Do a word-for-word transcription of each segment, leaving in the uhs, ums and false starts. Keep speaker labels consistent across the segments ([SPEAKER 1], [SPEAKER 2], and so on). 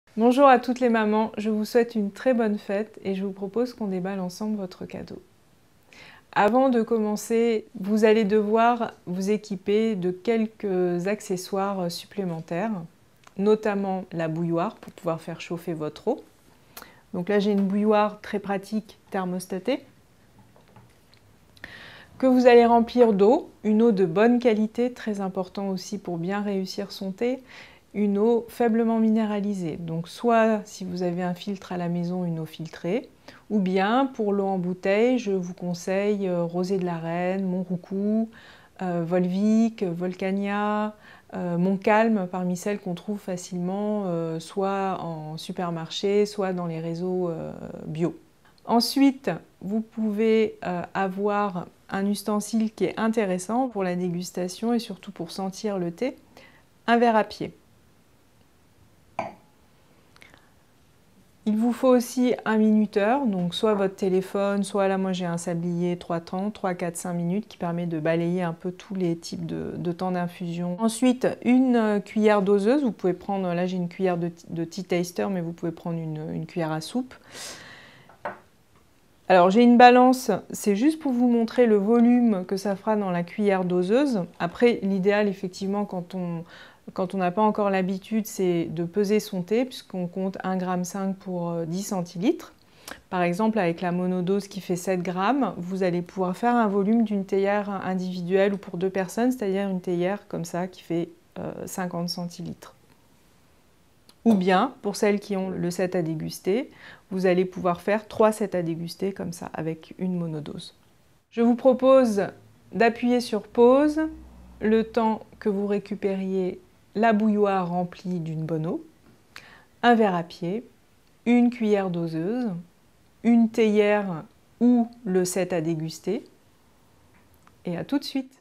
[SPEAKER 1] Bonjour à toutes les mamans, je vous souhaite une très bonne fête et je vous propose qu'on déballe ensemble votre cadeau. Avant de commencer, vous allez devoir vous équiper de quelques accessoires supplémentaires, notamment la bouilloire pour pouvoir faire chauffer votre eau. Donc là j'ai une bouilloire très pratique thermostatée que vous allez remplir d'eau, une eau de bonne qualité, très important aussi pour bien réussir son thé. Une eau faiblement minéralisée, donc soit si vous avez un filtre à la maison, une eau filtrée, ou bien pour l'eau en bouteille, je vous conseille euh, Rosée de la Reine, Montroucou, euh, Volvic, Volcania, euh, Montcalm, parmi celles qu'on trouve facilement euh, soit en supermarché, soit dans les réseaux euh, bio. Ensuite, vous pouvez euh, avoir un ustensile qui est intéressant pour la dégustation et surtout pour sentir le thé, un verre à pied. Il vous faut aussi un minuteur, donc soit votre téléphone, soit là moi j'ai un sablier trois temps, trois, quatre, cinq minutes qui permet de balayer un peu tous les types de, de temps d'infusion. Ensuite, une cuillère doseuse, vous pouvez prendre, là j'ai une cuillère de, de tea taster, mais vous pouvez prendre une, une cuillère à soupe. Alors j'ai une balance, c'est juste pour vous montrer le volume que ça fera dans la cuillère doseuse. Après l'idéal effectivement quand on quand on n'a pas encore l'habitude c'est de peser son thé puisqu'on compte un virgule cinq gramme pour dix centilitres. Par exemple avec la monodose qui fait sept grammes, vous allez pouvoir faire un volume d'une théière individuelle ou pour deux personnes, c'est-à-dire une théière comme ça qui fait euh, cinquante centilitres. Ou bien, pour celles qui ont le set à déguster, vous allez pouvoir faire trois sets à déguster comme ça, avec une monodose. Je vous propose d'appuyer sur pause le temps que vous récupériez la bouilloire remplie d'une bonne eau, un verre à pied, une cuillère doseuse, une théière ou le set à déguster, et à tout de suite.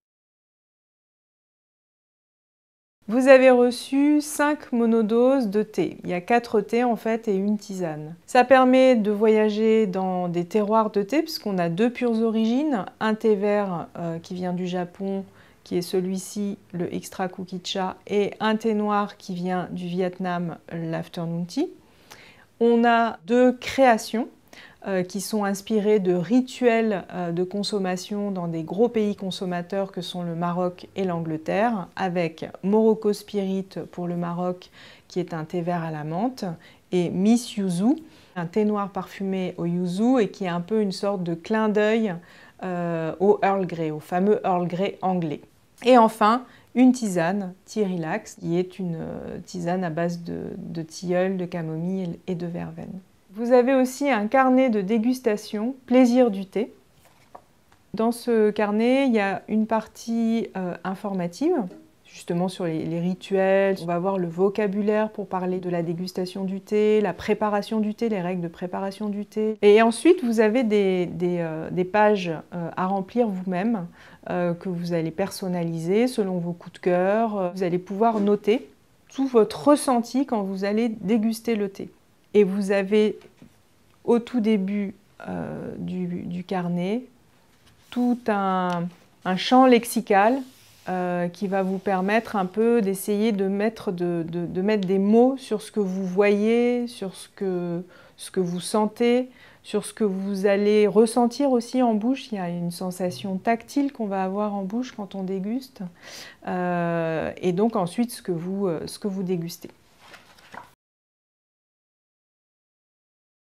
[SPEAKER 1] Vous avez reçu cinq monodoses de thé. Il y a quatre thés en fait et une tisane. Ça permet de voyager dans des terroirs de thé puisqu'on a deux pures origines. Un thé vert euh, qui vient du Japon, qui est celui-ci, le Extra Cookie Cha, et un thé noir qui vient du Vietnam, l'Afternoon Tea. On a deux créations Euh, qui sont inspirés de rituels euh, de consommation dans des gros pays consommateurs que sont le Maroc et l'Angleterre, avec Morocco Spirit pour le Maroc, qui est un thé vert à la menthe, et Miss Yuzu, un thé noir parfumé au yuzu et qui est un peu une sorte de clin d'œil euh, au Earl Grey, au fameux Earl Grey anglais. Et enfin, une tisane, Tea Relax, qui est une euh, tisane à base de, de tilleul, de camomille et de verveine. Vous avez aussi un carnet de dégustation, plaisir du thé. Dans ce carnet, il y a une partie euh, informative, justement sur les, les rituels. On va voir le vocabulaire pour parler de la dégustation du thé, la préparation du thé, les règles de préparation du thé. Et ensuite, vous avez des, des, euh, des pages euh, à remplir vous-même, euh, que vous allez personnaliser selon vos coups de cœur. Vous allez pouvoir noter tout votre ressenti quand vous allez déguster le thé. Et vous avez au tout début euh, du, du carnet tout un, un champ lexical euh, qui va vous permettre un peu d'essayer de mettre, de, de, de mettre des mots sur ce que vous voyez, sur ce que, ce que vous sentez, sur ce que vous allez ressentir aussi en bouche. Il y a une sensation tactile qu'on va avoir en bouche quand on déguste. Euh, et donc ensuite ce que vous, ce que vous dégustez.